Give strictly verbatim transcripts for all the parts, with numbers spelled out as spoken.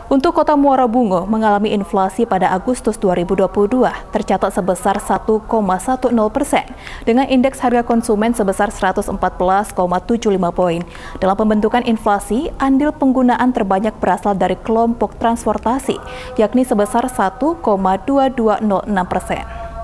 Untuk Kota Muara Bungo mengalami inflasi pada Agustus dua ribu dua puluh dua tercatat sebesar satu koma satu nol persen dengan indeks harga konsumen sebesar seratus empat belas koma tujuh lima poin. Dalam pembentukan inflasi, andil penggunaan terbanyak berasal dari kelompok transportasi, yakni sebesar satu koma dua dua nol enam persen.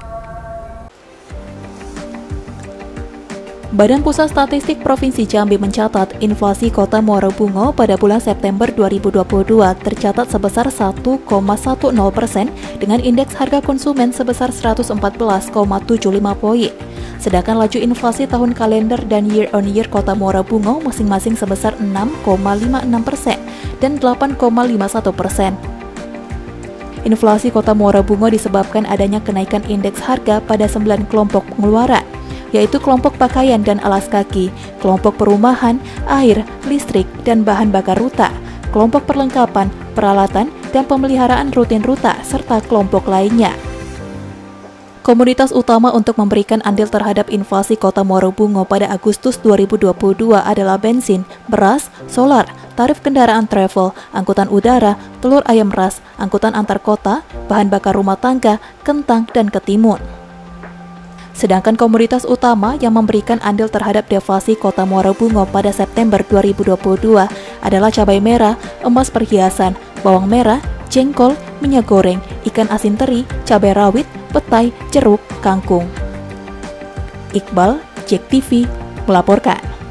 Badan Pusat Statistik Provinsi Jambi mencatat inflasi Kota Muara Bungo pada bulan September dua ribu dua puluh dua tercatat sebesar satu koma satu nol persen dengan indeks harga konsumen sebesar seratus empat belas koma tujuh lima poin. Sedangkan laju inflasi tahun kalender dan year on year Kota Muara Bungo masing-masing sebesar enam koma lima enam persen dan delapan koma lima satu persen. Inflasi Kota Muara Bungo disebabkan adanya kenaikan indeks harga pada sembilan kelompok pengeluaran, yaitu kelompok pakaian dan alas kaki, kelompok perumahan, air, listrik, dan bahan bakar ruta, kelompok perlengkapan, peralatan, dan pemeliharaan rutin ruta, serta kelompok lainnya. Komoditas utama untuk memberikan andil terhadap inflasi Kota Muara Bungo pada Agustus dua ribu dua puluh dua adalah bensin, beras, solar, tarif kendaraan travel, angkutan udara, telur ayam ras, angkutan antar kota, bahan bakar rumah tangga, kentang, dan ketimun. Sedangkan komoditas utama yang memberikan andil terhadap deflasi Kota Muara Bungo pada September dua ribu dua puluh dua adalah cabai merah, emas perhiasan, bawang merah, jengkol, minyak goreng, ikan asin teri, cabai rawit, petai, jeruk, kangkung. Iqbal, Jack T V, melaporkan.